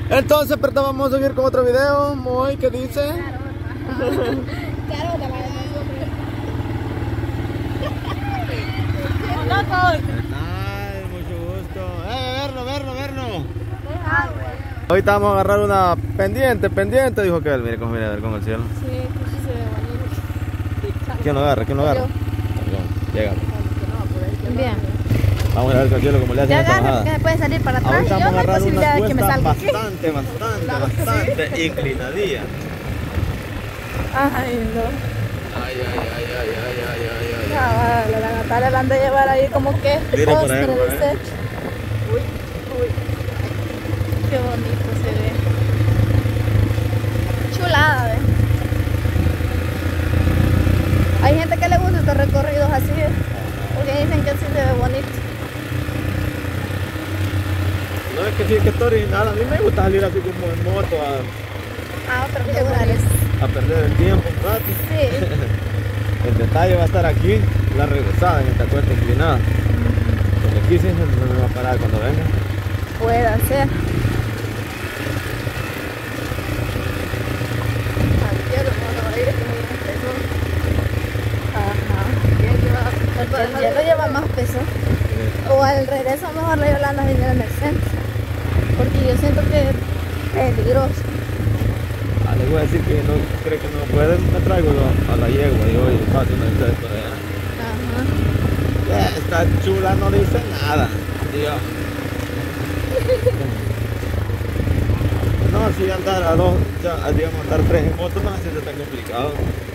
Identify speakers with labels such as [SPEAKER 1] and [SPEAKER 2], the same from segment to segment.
[SPEAKER 1] Entonces, pero vamos a seguir con otro video. Muy, ¿qué dice?
[SPEAKER 2] Claro,
[SPEAKER 1] Ay, mucho gusto. Verlo. Hoy estamos a agarrar una pendiente, dijo que él. Mire cómo viene a ver con el cielo.
[SPEAKER 2] Sí, que sí se ve bonito.
[SPEAKER 1] ¿Quién lo agarra? Llega.
[SPEAKER 2] Bien.
[SPEAKER 1] Vamos a ver con el cielo como le hacen
[SPEAKER 2] Ya
[SPEAKER 1] esta
[SPEAKER 2] agarra,
[SPEAKER 1] bajada.
[SPEAKER 2] porque se puede salir para atrás.
[SPEAKER 1] Ahorita
[SPEAKER 2] Y yo
[SPEAKER 1] vamos
[SPEAKER 2] no
[SPEAKER 1] a
[SPEAKER 2] hay
[SPEAKER 1] agarrar
[SPEAKER 2] posibilidad
[SPEAKER 1] una
[SPEAKER 2] de que me
[SPEAKER 1] cuesta
[SPEAKER 2] salga.
[SPEAKER 1] bastante inclinadilla.
[SPEAKER 2] Ay, no.
[SPEAKER 1] Ay.
[SPEAKER 2] La Natalia la anda a llevar ahí como que
[SPEAKER 1] Mire por
[SPEAKER 2] postre
[SPEAKER 1] ahí,
[SPEAKER 2] desecho. Uy. Qué bonito se ve. Chulada, ¿ves? Hay gente que le gusta estos recorridos así, porque dicen que así se ve bonito.
[SPEAKER 1] No es que sí, que es original. A mí me gusta salir así como en moto
[SPEAKER 2] A otros lugares.
[SPEAKER 1] a perder el tiempo un rato.
[SPEAKER 2] Sí.
[SPEAKER 1] El detalle va a estar aquí, la regresada en esta cuesta inclinada. Porque aquí sí no me va a parar cuando venga.
[SPEAKER 2] Puede ser. El hielo lleva más peso. O al regreso mejor la Yolanda viniera en el centro. Porque yo siento que es peligroso.
[SPEAKER 1] Le voy a decir que no cree que no puede, me traigo a la yegua y hoy fácil me dice esto de allá. Esta chula no dice nada, tío. No, si andar a dos, digamos andar tres en moto no es tan complicado.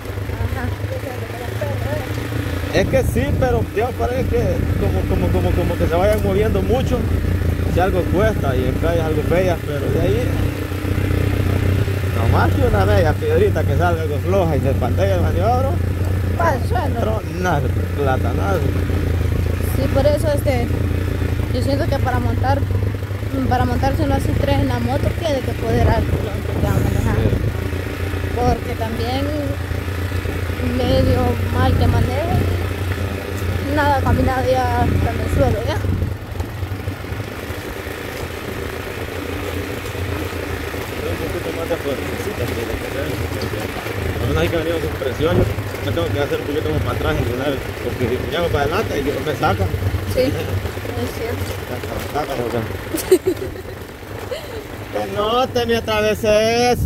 [SPEAKER 1] Es que sí, pero Dios parece que como que se vayan moviendo mucho, si algo cuesta y en calles algo bellas, pero de ahí nomás que una bella piedrita que salga algo floja y se pantalla el maniobro,
[SPEAKER 2] Para el suelo.
[SPEAKER 1] nada, platanado.
[SPEAKER 2] Sí, por eso yo siento que para montarse uno así tres en la moto tiene que poder manejar. Porque también medio mal que maneje, nada caminado ya en el suelo ya.
[SPEAKER 1] Un poquito más de fuercecita tiene que ser, porque no hay que venir con presión, yo me tengo que hacer un poquito más para atrás y una vez, porque si me hago para adelante y me saca.
[SPEAKER 2] Sí, es cierto.
[SPEAKER 1] Que no te me atraveses.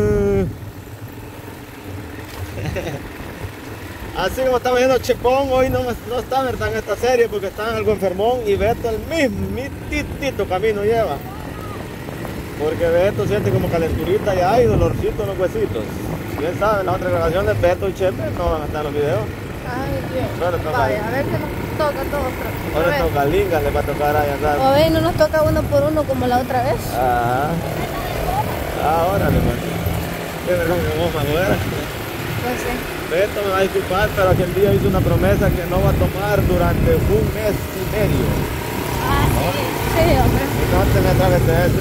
[SPEAKER 1] Así como estamos viendo Chepón, hoy no está verdad en esta serie porque está algo enfermón y Beto el mismitito camino lleva. Porque Beto siente como calenturita ya y dolorcito en los huesitos. Quién sabe, la otra grabación de Beto y Chepe no van a estar en los videos.
[SPEAKER 2] Ay, Dios.
[SPEAKER 1] Solo toca,
[SPEAKER 2] Vaya, a ver qué nos toca a todos.
[SPEAKER 1] ahora toca Linga, le va a tocar ahí andar.
[SPEAKER 2] A ver, no nos toca uno por uno como la otra vez.
[SPEAKER 1] Ajá. Ahora le mando. Tiene como vos, afuera.
[SPEAKER 2] Pues sí.
[SPEAKER 1] Beto me va a disculpar, pero aquel día hizo una promesa que no va a tomar durante un mes y medio.
[SPEAKER 2] Ah, sí, hombre.
[SPEAKER 1] Y no te me atraveses.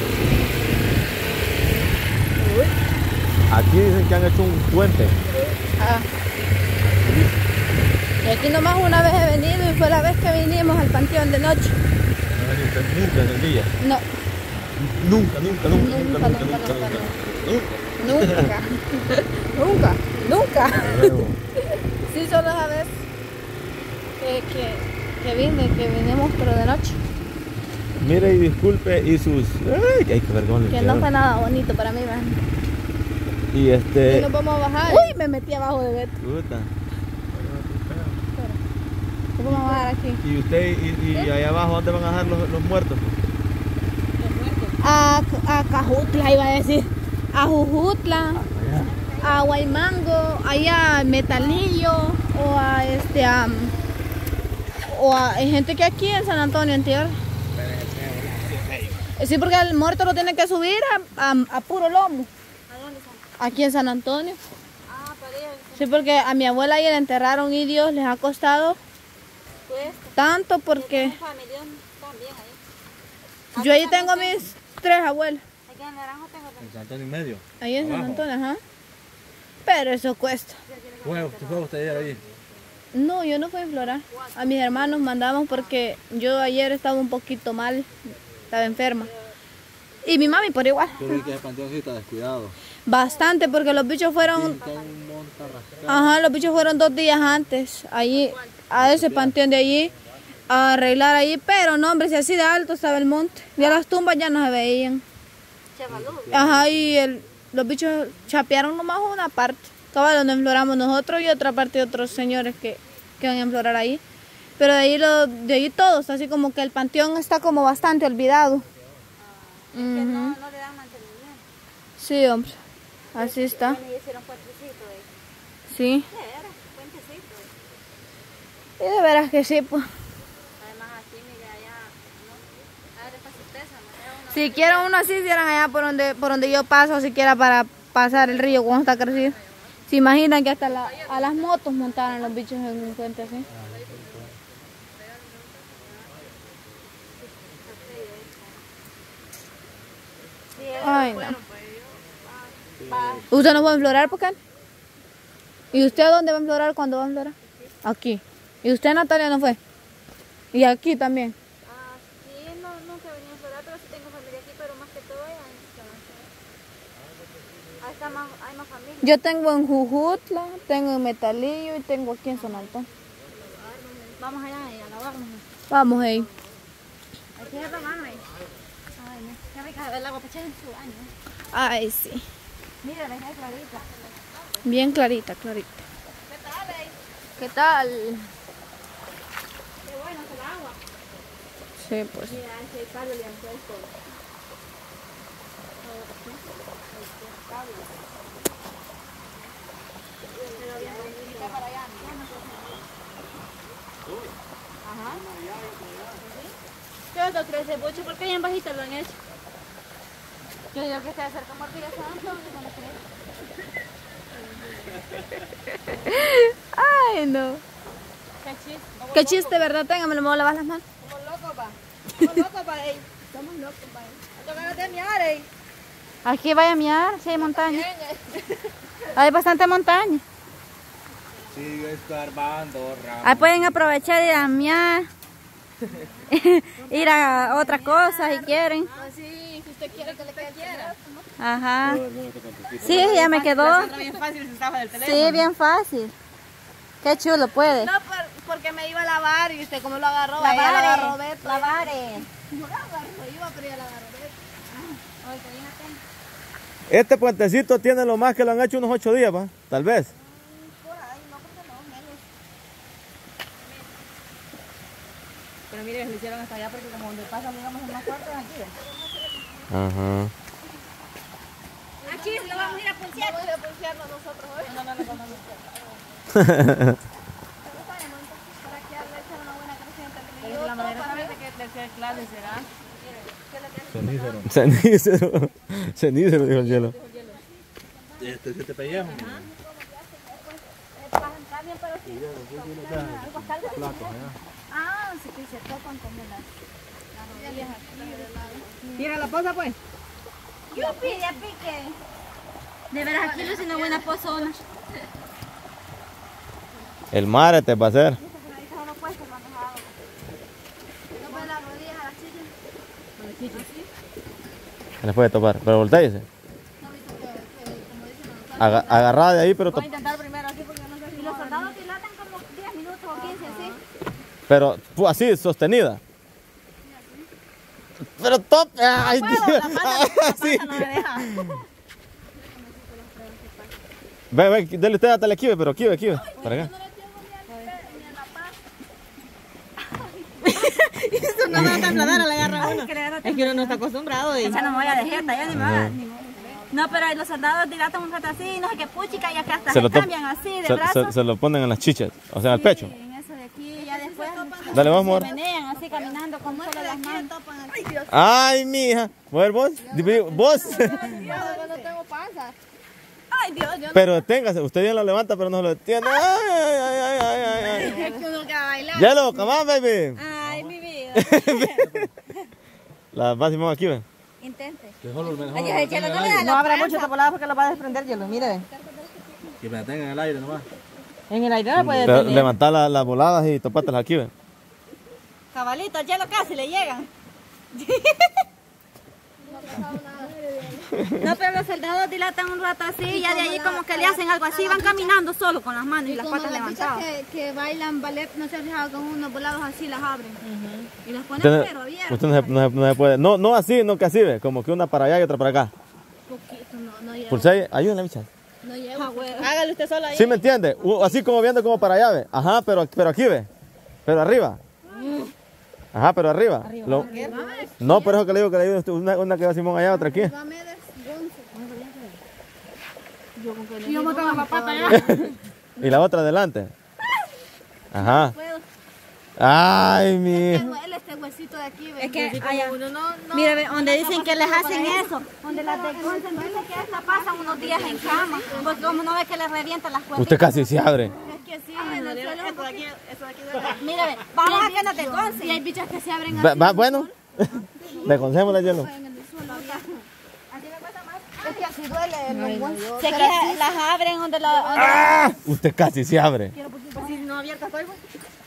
[SPEAKER 2] Uy.
[SPEAKER 1] Aquí dicen que han hecho un puente.
[SPEAKER 2] Ah. Y aquí nomás una vez he venido y fue la vez que vinimos al panteón de noche.
[SPEAKER 1] Nunca en el día.
[SPEAKER 2] No.
[SPEAKER 1] Nunca.
[SPEAKER 2] Nunca. Sí, solo esa vez que vinimos, pero de noche.
[SPEAKER 1] Mire y disculpe y sus... ¡Ay, qué vergüenza!
[SPEAKER 2] Que no fue nada bonito para mí, man.
[SPEAKER 1] Y
[SPEAKER 2] Y nos vamos a bajar. Uy, me metí abajo de Beto.
[SPEAKER 1] Puta.
[SPEAKER 2] Nos vamos a bajar aquí.
[SPEAKER 1] ¿Y usted y allá abajo dónde van a dejar los muertos?
[SPEAKER 2] A Cajutla iba a decir. A Jujutla. A Guaymango, allá a Metalillo, o a hay gente que aquí en San Antonio, en tierra. Sí, porque el muerto lo tiene que subir a puro lomo. ¿A dónde está? Aquí en San Antonio. Ah, para ellos. Sí, porque a mi abuela ayer enterraron y Dios les ha costado tanto porque yo ahí tengo mis tres abuelas.
[SPEAKER 3] Aquí en Naranjo tengo también.
[SPEAKER 1] En San Antonio y medio.
[SPEAKER 2] Ahí en San Antonio, ajá. Pero eso cuesta.
[SPEAKER 1] ¿Fue usted ayer ahí?
[SPEAKER 2] No, yo no fui a implorar. A mis hermanos mandamos porque yo ayer estaba un poquito mal, estaba enferma. Y mi mami por igual.
[SPEAKER 1] Pero es que ese panteón sí está descuidado.
[SPEAKER 2] Bastante, porque los bichos fueron... Ajá, los bichos fueron 2 días antes, allí, a ese panteón de allí, a arreglar allí, pero no, hombre, si así de alto estaba el monte. Ya las tumbas ya no se veían. Ajá, y los bichos chapearon nomás una parte. Cabal, donde enfloramos nosotros y otra parte de otros señores que van a enflorar ahí. Pero de ahí todos, así como que el panteón está como bastante olvidado.
[SPEAKER 3] Que no le dan mantenimiento.
[SPEAKER 2] Sí, hombre, así está.
[SPEAKER 3] Y hicieron puentecito ahí.
[SPEAKER 2] Sí.
[SPEAKER 3] ¿Qué era? Puentecito.
[SPEAKER 2] Y de veras que sí, pues.
[SPEAKER 3] Además aquí, mire, allá, ¿no? Allá después ustedes, ¿no?
[SPEAKER 2] Si quieren uno así, hicieran allá por donde yo paso, siquiera para pasar el río cuando está crecido. ¿Se imaginan que hasta a las motos montaron los bichos en un puente así? Ay, no. ¿Usted no va a enflorar, por qué? ¿Y usted a dónde va a enflorar? ¿Cuándo va a enflorar? Aquí. ¿Y usted, Natalia, no fue? ¿Y aquí también?
[SPEAKER 3] Sí, nunca he venido a explorar, pero sí tengo familia aquí, pero más que todo allá en hay más familia.
[SPEAKER 2] Yo tengo en Jujutla, tengo en Metalillo y tengo aquí en Sonaltón.
[SPEAKER 3] Vamos allá a lavarnos.
[SPEAKER 2] Vamos ahí.
[SPEAKER 3] Aquí es la mano ahí. Ay, no. Qué rica el agua para echar en su baño.
[SPEAKER 2] Ay, sí.
[SPEAKER 3] Mira, la dejé clarita.
[SPEAKER 2] Bien clarita, clarita.
[SPEAKER 3] ¿Qué tal, eh?
[SPEAKER 2] ¿Qué tal?
[SPEAKER 3] Qué bueno es el agua.
[SPEAKER 2] Sí, pues.
[SPEAKER 3] Mira, ese hay palo le han puesto. Ajá. ¿Qué otro crece mucho? ¿Por qué bien bajito lo han hecho? Yo digo que se acerca muerto y ya saben dónde no crece.
[SPEAKER 2] Ay, no.
[SPEAKER 3] Qué chiste.
[SPEAKER 2] Qué chiste, ¿verdad? Téngame, me voy a lavar las manos.
[SPEAKER 3] Somos locos, pa. Somos locos, pa, ey. Somos locos, pa. No tengo ganas de miar, ey.
[SPEAKER 2] Aquí vaya a miar, sí hay montaña. Hay bastante montaña.
[SPEAKER 1] Sigue escarbando, Ramón.
[SPEAKER 2] Ahí pueden aprovechar y ir a miar. Ir a otras cosas si quieren.
[SPEAKER 3] Ah, sí, si usted quiere que le quiera.
[SPEAKER 2] Ajá. Sí, ya me quedó.
[SPEAKER 3] Bien fácil se estaba del teléfono.
[SPEAKER 2] Sí, bien fácil. Qué chulo puede.
[SPEAKER 3] No, porque me iba a lavar y usted como lo agarró.
[SPEAKER 2] Lavare.
[SPEAKER 3] Ella lo agarró Beto.
[SPEAKER 2] Lavare.
[SPEAKER 3] No lo agarró, iba, pero ella lo agarró Beto. Oye, bien atento.
[SPEAKER 1] Este puentecito tiene lo más que lo han hecho unos 8 días, ¿va? Tal vez.
[SPEAKER 3] Por ahí, no, porque no, menos. Pero mire, lo hicieron hasta allá porque como donde pasan, digamos, es más fuerte aquí.
[SPEAKER 1] Ajá.
[SPEAKER 3] Aquí lo vamos a ir a pulsear. Vamos a ir a pulsearnos nosotros hoy. No. Para que le echen una buena creciente. La manera también de que clave será.
[SPEAKER 1] Cenícero. Cenícero, dijo el hielo. Este se te pellejo.
[SPEAKER 3] Ah, sí que se tocan como las rodillas aquí de lado. Tira la posa, pues. Yo pide a pique. De veras, aquí no es una buena pozona.
[SPEAKER 1] El mar te va a hacer.
[SPEAKER 3] No ven las rodillas a las chillas.
[SPEAKER 1] Se les puede topar, pero volteese. Agarrada de ahí, pero
[SPEAKER 3] Voy a intentar primero así porque no sé si los soldados dilatan como 10 minutos o 15 así.
[SPEAKER 1] pero así, sostenida. Pero tope. Ay,
[SPEAKER 3] Puedo, la pata
[SPEAKER 1] sí.
[SPEAKER 3] no me deja.
[SPEAKER 1] Ve, dele usted hasta el equive, pero equive. Para acá.
[SPEAKER 3] Eso no va a trasladar a la garra uno. Es que uno no está acostumbrado. Esa no me voy a dejar, ya ni más. No, pero los soldados dilatan un rato así, no sé qué puchica, y acá hasta se cambian así de brazos.
[SPEAKER 1] Se lo ponen en las chichas, o sea, en el pecho.
[SPEAKER 3] Sí, en eso de aquí, ya después
[SPEAKER 1] Dale, vamos,
[SPEAKER 3] se menean así caminando con solo las manos. Ay, Dios.
[SPEAKER 1] Ay, mija. Mujer, vos. Vos.
[SPEAKER 3] No tengo panza. Ay, Dios, yo
[SPEAKER 1] Pero deténgase, usted bien lo levanta, pero no lo detiene. Ay.
[SPEAKER 3] es que uno que va a bailar.
[SPEAKER 1] Hielo, come on, baby.
[SPEAKER 3] Ay, mi vida.
[SPEAKER 1] La más y aquí, ven.
[SPEAKER 3] Intente.
[SPEAKER 2] No abra mucho esta palabra porque lo va a desprender, hielo. Mire.
[SPEAKER 1] Que me detengan en el aire nomás.
[SPEAKER 2] En el aire no puede
[SPEAKER 1] Pero
[SPEAKER 2] detener.
[SPEAKER 1] levantar las voladas y topártelas aquí, ven.
[SPEAKER 3] Cabalito, el hielo casi le llegan. No, pero los soldados dilatan un rato así y ya de ahí como que le hacen algo así, van caminando solo con las manos y las patas levantadas.
[SPEAKER 2] Que bailan ballet, no se ha fijado con unos volados así, las abren. Y las ponen pero abiertas.
[SPEAKER 1] Usted no se puede, no así, no que así ve, como que una para allá y otra para acá.
[SPEAKER 2] Poquito, no lleva.
[SPEAKER 1] Por si hay, ayúdenle, bicha.
[SPEAKER 2] No lleva.
[SPEAKER 3] Hágalo usted solo ahí.
[SPEAKER 1] ¿Sí me entiende? Así como viendo como para allá ve. Ajá, pero aquí ve. Pero arriba. Ajá, pero arriba. No, por eso que le digo que le digo una que va Simón allá, otra aquí.
[SPEAKER 2] Yo me tengo la pata allá.
[SPEAKER 1] Y la otra adelante. Ajá. Ay, mi.
[SPEAKER 2] Duele este huesito de aquí.
[SPEAKER 3] Es que allá, mira, donde dicen que les hacen eso, donde las desconocen, dicen que esta pasan unos días en cama, porque como no ve que les revientan las cuerdas.
[SPEAKER 1] Usted casi se abre.
[SPEAKER 2] Es que sí, en el suelo.
[SPEAKER 3] Eso de aquí duele. Mire, vamos a que no te conce.
[SPEAKER 2] Y hay bichas que se abren así.
[SPEAKER 1] Bueno, desconcémosle el hielo.
[SPEAKER 2] En el suelo. Así me cuesta más. Es que así duele el hueso.
[SPEAKER 3] Sé que las abren donde la...
[SPEAKER 1] ¡Ah! Usted casi se abre.
[SPEAKER 3] Pues si no abierta estoy, pues.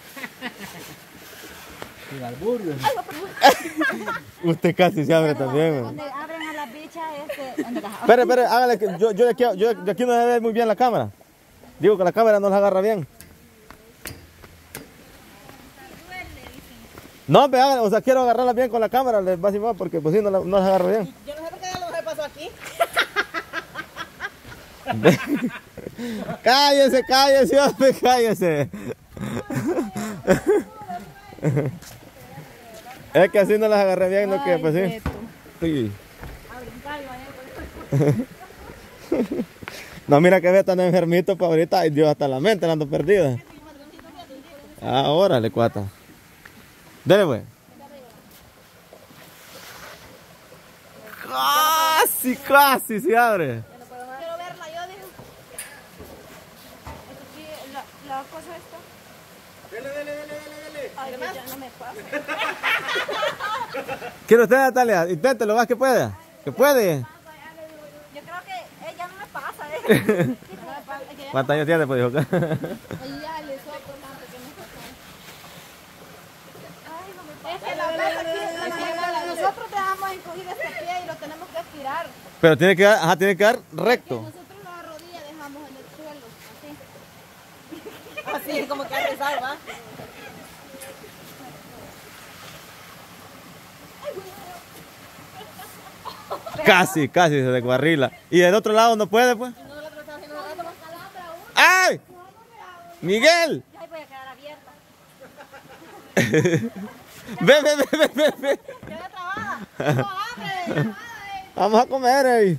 [SPEAKER 1] Usted casi se abre también.
[SPEAKER 3] Donde abren a las bichas
[SPEAKER 1] Espere, hágale que yo de aquí no se ve muy bien la cámara. Digo que la cámara no la agarra bien. No, pero hágale, o sea, quiero agarrarla bien con la cámara, les va a decir más porque pues si no la agarro bien.
[SPEAKER 3] Yo no sé por qué ya lo pasó aquí.
[SPEAKER 1] Cállese, hombre, cállese. Es que así no las agarré bien, no que pues sí. Sí. No, mira que ve tan enfermito para ahorita. Ay, Dios, hasta la mente la ando perdida. Ahora le cuata. Dele, pues. Casi se abre.
[SPEAKER 2] Quiero verla, yo digo. La cosa esta.
[SPEAKER 1] Dele.
[SPEAKER 2] Ay, ya no me pasa.
[SPEAKER 1] ¿Quiere usted, Natalia? Inténtelo, más que pueda. Que puede.
[SPEAKER 3] Yo creo que ella no me pasa,
[SPEAKER 1] ¿Cuántos años tiene? Pues dijo.
[SPEAKER 2] Ahí ya le soy tomando que no se pasa. Ay, no me pasa. Es que la verdad aquí, nosotros dejamos encogido este pie y lo tenemos que estirar.
[SPEAKER 1] Pero tiene que dar recto.
[SPEAKER 2] Nosotros la rodilla dejamos en el suelo, así.
[SPEAKER 3] así como que ha rezado, ¿va?
[SPEAKER 1] Casi se desguarrila. Y del otro lado no puede, pues. ¡Ay! ¡Miguel!
[SPEAKER 3] Ay, voy a quedar abierta.
[SPEAKER 1] Ve.
[SPEAKER 3] Queda trabada. No, abre.
[SPEAKER 1] Vamos a comer ahí.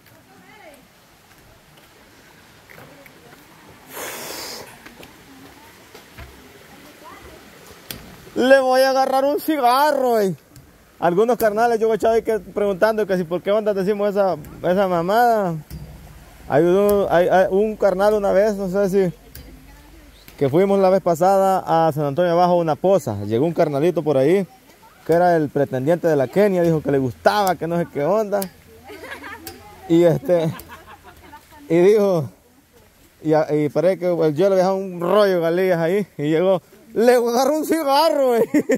[SPEAKER 1] Le voy a agarrar un cigarro, eh. Algunos carnales yo echaba ahí preguntando que si por qué onda decimos esa mamada. Hay un carnal una vez, no sé si, que fuimos la vez pasada a San Antonio Abajo, una poza. Llegó un carnalito por ahí, que era el pretendiente de la Kenia, dijo que le gustaba, que no sé qué onda. Y dijo, y parece que el yo le dejaba un rollo de galillas ahí, y llegó, le voy a agarrar un cigarro,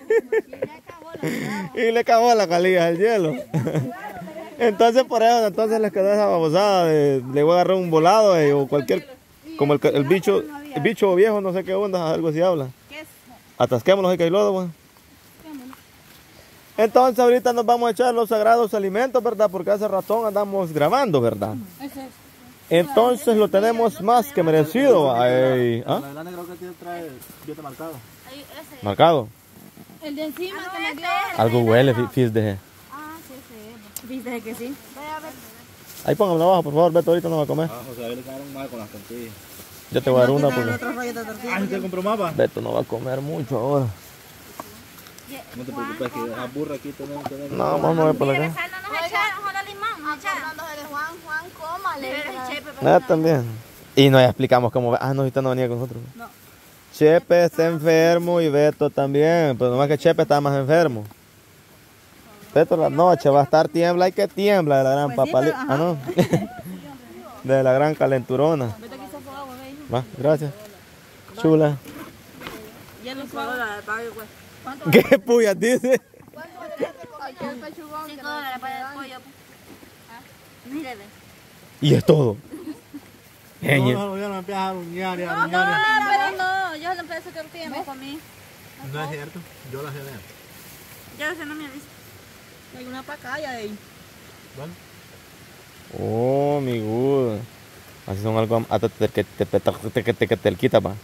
[SPEAKER 1] y le acabó la calilla del hielo. Entonces por eso les quedó esa babosada de le voy a agarrar un volado o cualquier, como el bicho viejo, no sé qué onda, algo así habla. Atasquémonos y cailodo, pues. Entonces ahorita nos vamos a echar los sagrados alimentos, ¿verdad? Porque hace ratón andamos grabando, ¿verdad? Entonces lo tenemos más que merecido. Ay, ¿ah?
[SPEAKER 4] La negra que trae billete marcado.
[SPEAKER 1] ¿Marcado?
[SPEAKER 2] El de encima que me dio.
[SPEAKER 1] Algo huele, fíjese.
[SPEAKER 2] Ah, sí.
[SPEAKER 3] Dice que sí.
[SPEAKER 2] Vaya a ver.
[SPEAKER 1] Ahí póngamelo abajo, por favor, Beto, ahorita no va a comer.
[SPEAKER 4] Ah, José, a ver, le quedaron mal con las tortillas.
[SPEAKER 1] Yo te voy a dar una porque
[SPEAKER 4] Ah, ¿usted compró mapa?
[SPEAKER 1] Beto no va a comer mucho ahora.
[SPEAKER 4] No te preocupes, que la burra aquí tenemos.
[SPEAKER 1] No, vamos a mover por acá.
[SPEAKER 3] No nos echaron, ojalá limón, nos echaron.
[SPEAKER 2] Acordándose de Juan, cómale.
[SPEAKER 1] También. Y nos explicamos cómo. Ah, no, ahorita no venía con nosotros. No. Chepe está enfermo y Beto también. Pero nomás que Chepe está más enfermo. Beto la noche va a estar tiembla y que tiembla de la gran papalita. Ah, no. De la gran calenturona. Va, gracias. Chula.
[SPEAKER 3] Ya no puedo la de pago, pues.
[SPEAKER 1] ¿Qué puyas dice?
[SPEAKER 2] aquel pechugón.
[SPEAKER 3] $5 para el pollo. Mírele.
[SPEAKER 1] Y es todo.
[SPEAKER 4] No, yo no empiezo a ruñar y a ruñar.
[SPEAKER 3] No, pero no. Yo lo empecé a tortilla y me comí.
[SPEAKER 4] No es cierto, yo la sé ver.
[SPEAKER 3] Ya se no me avisa. Hay una pacaya de ahí.
[SPEAKER 4] ¿Dónde?
[SPEAKER 1] Oh, mi good. Así son algo hasta que te quita, pa.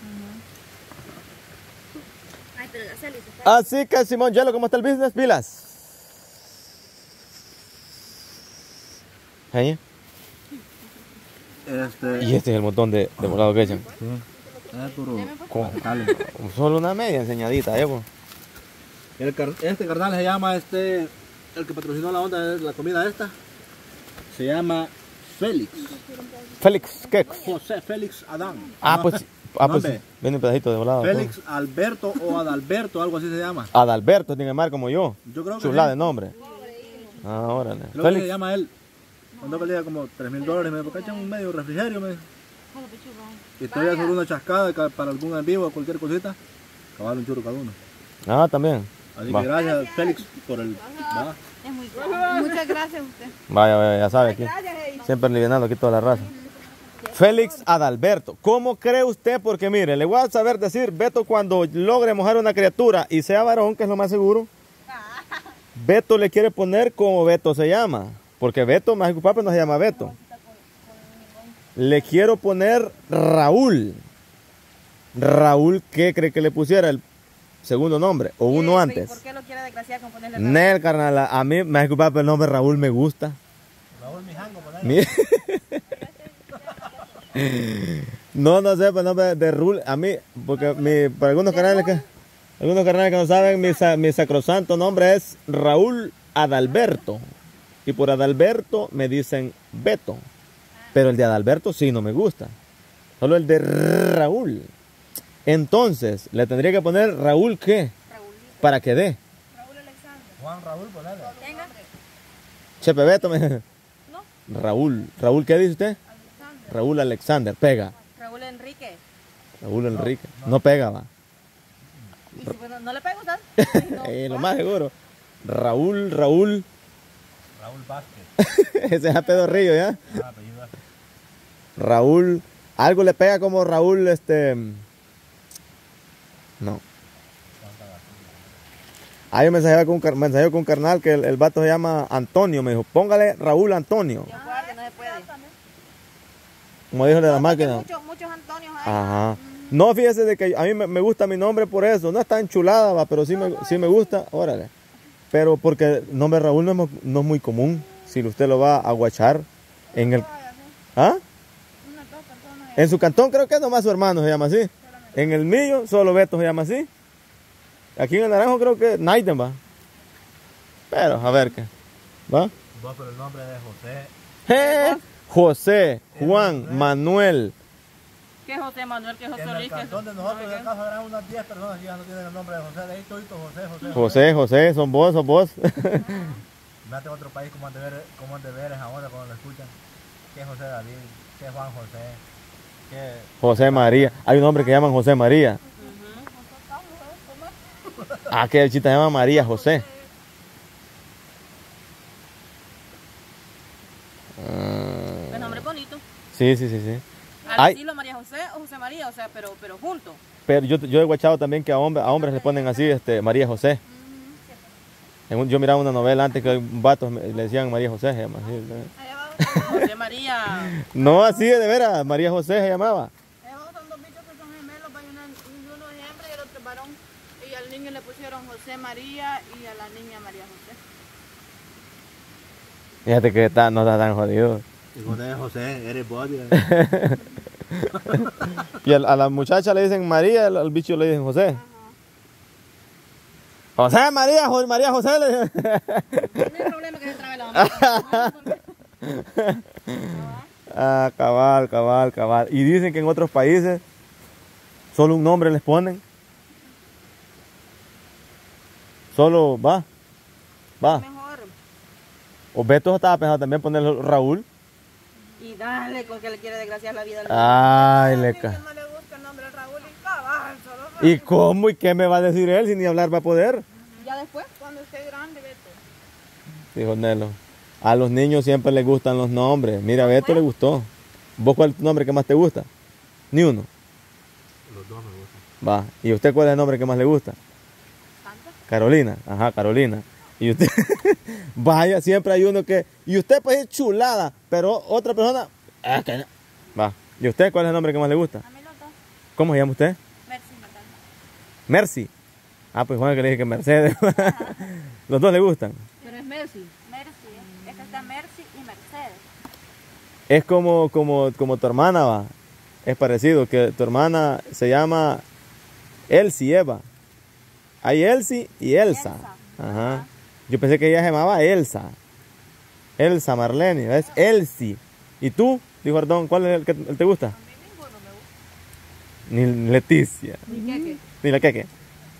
[SPEAKER 3] Ay, pero la Celi se está.
[SPEAKER 1] Así que, Simón Yelo, ¿cómo está el business? Pilas. ¿Ahí? Y este es el montón de volado que echan.
[SPEAKER 4] Sí. Es puro.
[SPEAKER 1] ¿Cómo? Solo una media enseñadita, pues.
[SPEAKER 4] Este carnal se llama el que patrocinó la onda de la comida esta. Se llama Félix.
[SPEAKER 1] Félix, ¿qué?
[SPEAKER 4] José Félix Adán.
[SPEAKER 1] Pues viene un pedacito de volado.
[SPEAKER 4] Félix pues. Alberto o Adalberto, algo así se llama.
[SPEAKER 1] Adalberto tiene que llamar como yo.
[SPEAKER 4] Yo creo que
[SPEAKER 1] chulada
[SPEAKER 4] sí.
[SPEAKER 1] de nombre. Órale.
[SPEAKER 4] Creo
[SPEAKER 1] Félix.
[SPEAKER 4] que se llama él. Cuando valía como $3,000, me dijo, echan un medio refrigerio, me dijo. Y todavía solo una chascada para algún en vivo o cualquier cosita. Acabar un churro cada uno.
[SPEAKER 1] También.
[SPEAKER 4] Así que gracias, Félix, por el... ¿va?
[SPEAKER 3] Es muy grande.
[SPEAKER 2] Muchas gracias a usted.
[SPEAKER 1] Vaya, ya sabe aquí. Siempre alivianando aquí toda la raza. Félix Adalberto. ¿Cómo cree usted? Porque mire, le voy a saber decir, Beto, cuando logre mojar una criatura y sea varón, que es lo más seguro, Beto le quiere poner como Beto se llama. Porque Beto, más que papá, no se llama Beto. Le quiero poner Raúl. Raúl, ¿qué cree que le pusiera? ¿El segundo nombre o uno antes?
[SPEAKER 3] ¿Por qué lo quiere desgraciar con ponerle Raúl?
[SPEAKER 1] Nel, carnal, a mí, más que papá, el nombre Raúl me gusta.
[SPEAKER 4] Raúl Mijango, ponerle.
[SPEAKER 1] No sé, pero el nombre de Raúl, a mí, porque para algunos canales que no saben, mi sacrosanto nombre es Raúl Adalberto. Y por Adalberto me dicen Beto. Pero el de Adalberto sí no me gusta. Solo el de Raúl. Entonces, le tendría que poner Raúl, ¿qué? Para que dé.
[SPEAKER 3] Raúl Alexander.
[SPEAKER 4] Juan Raúl, ponerle.
[SPEAKER 3] Venga.
[SPEAKER 1] Chepe Beto me...
[SPEAKER 3] No.
[SPEAKER 1] Raúl. ¿Raúl qué dice usted?
[SPEAKER 3] Alexander.
[SPEAKER 1] Raúl Alexander. Pega.
[SPEAKER 3] Raúl Enrique.
[SPEAKER 1] Raúl Enrique. No pega, va.
[SPEAKER 3] ¿Y si no le pega usted?
[SPEAKER 1] Lo más seguro. Raúl
[SPEAKER 4] Vázquez.
[SPEAKER 1] Ese es a pedorrillo, ¿ya?
[SPEAKER 4] Apellido.
[SPEAKER 1] Raúl. Algo le pega como Raúl, no. Hay un mensaje con un carnal que el vato se llama Antonio. Me dijo, póngale Raúl Antonio.
[SPEAKER 3] Yo guarde, no se puede.
[SPEAKER 1] Como dijo el de la máquina.
[SPEAKER 3] Muchos Antonios hay.
[SPEAKER 1] Ajá. No, fíjese de que a mí me gusta mi nombre por eso. No está enchulada, va, pero sí me gusta. Órale. Pero porque el nombre Raúl no es muy común. Si usted lo va a guachar en el... ¿Ah? En su cantón creo que nomás su hermano se llama así. En el mío solo Beto se llama así. Aquí en el Naranjo creo que Naiden va. Pero a ver qué. ¿Va?
[SPEAKER 4] No, pero el nombre de José.
[SPEAKER 1] José, Juan, Manuel.
[SPEAKER 3] ¿Qué es José Manuel? ¿Qué es José
[SPEAKER 4] En
[SPEAKER 3] Luis?
[SPEAKER 4] el cantón de nosotros, en el caso eran unas 10 personas que ya no tienen el nombre de José. De ahí todito José.
[SPEAKER 1] Son vos.
[SPEAKER 4] Mate en otro país, ¿cómo han de ver esa onda cuando lo escuchan? ¿Qué es José David? ¿Qué es Juan José? ¿Qué?
[SPEAKER 1] José María. Hay un hombre que llaman José María. Que el chita se llama María José.
[SPEAKER 3] El nombre bonito.
[SPEAKER 1] Sí.
[SPEAKER 3] Al estilo María José o José María, o sea, pero juntos.
[SPEAKER 1] Pero yo he guachado también que a hombres le ponen así, María José. Yo miraba una novela antes que un vato le decían María José, se llama así.
[SPEAKER 3] José María.
[SPEAKER 1] No, así de veras, María José se llamaba.
[SPEAKER 2] Son dos bichos que son gemelos, uno es hembra y el otro es varón. Y al niño le pusieron José María y a la niña María José.
[SPEAKER 1] Fíjate que no está tan jodido.
[SPEAKER 4] Y cuando es José, eres body.
[SPEAKER 1] Y a la muchacha le dicen María, al bicho le dicen José. José María José le dicen.
[SPEAKER 3] No hay problema que se trabe la mamá.
[SPEAKER 1] Cabal. Y dicen que en otros países solo un nombre les ponen. Solo va.
[SPEAKER 3] Mejor.
[SPEAKER 1] O Beto estaba pensando también ponerle Raúl.
[SPEAKER 3] Y dale, con que le quiere desgraciar la vida.
[SPEAKER 1] Ay,
[SPEAKER 2] A
[SPEAKER 1] le
[SPEAKER 2] mí que
[SPEAKER 1] ca.
[SPEAKER 2] no le gusta el nombre Raúl y cabal, solo Raúl.
[SPEAKER 1] ¿Y cómo? ¿Y qué me va a decir él si ni hablar va a poder?
[SPEAKER 3] Ya después.
[SPEAKER 2] Cuando esté grande, Beto.
[SPEAKER 1] dijo Nelo. A los niños siempre les gustan los nombres. Mira, a Beto le gustó. ¿Vos cuál es tu nombre que más te gusta? Ni uno.
[SPEAKER 4] Los dos me gustan.
[SPEAKER 1] Va. ¿Y usted cuál es el nombre que más le gusta?
[SPEAKER 3] ¿Santa?
[SPEAKER 1] Carolina. Ajá, Carolina. Y usted, vaya, siempre hay uno que... Y usted pues es chulada, pero otra persona... que no. Va. ¿Y usted cuál es el nombre que más le gusta?
[SPEAKER 3] A mí los dos.
[SPEAKER 1] ¿Cómo se llama usted?
[SPEAKER 3] Mercy, Matanda.
[SPEAKER 1] Mercy. Ah, pues Juan que le dije que Mercedes. Los dos le gustan.
[SPEAKER 2] Pero es Mercy.
[SPEAKER 3] Mercy. Esta está Mercy y Mercedes.
[SPEAKER 1] Es como tu hermana, va. Es parecido, que tu hermana se llama Elsie Eva. Hay Elsie y Elsa. Ajá. Yo pensé que ella se llamaba Elsa. Elsa Marlene, ¿ves? Elsie. ¿Y tú? Dijo Ardón, ¿cuál es el que te gusta?
[SPEAKER 3] A mí ninguno me gusta.
[SPEAKER 1] Ni Leticia.
[SPEAKER 2] ¿Ni qué?
[SPEAKER 1] Ni la queque.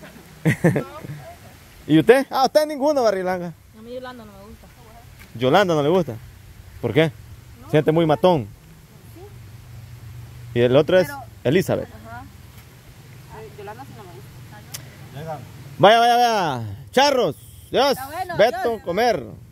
[SPEAKER 1] ¿Y usted? Ah, usted ninguno, Barrilanga.
[SPEAKER 2] A mí Yolanda no me gusta.
[SPEAKER 1] Yolanda no le gusta. ¿Por qué? Siente muy matón. Y el otro es Elizabeth.
[SPEAKER 3] Ajá. Yolanda sí no me gusta.
[SPEAKER 1] Vaya. Charros. Dios.
[SPEAKER 3] Está bueno,
[SPEAKER 1] Beto,
[SPEAKER 3] Dios.
[SPEAKER 1] comer.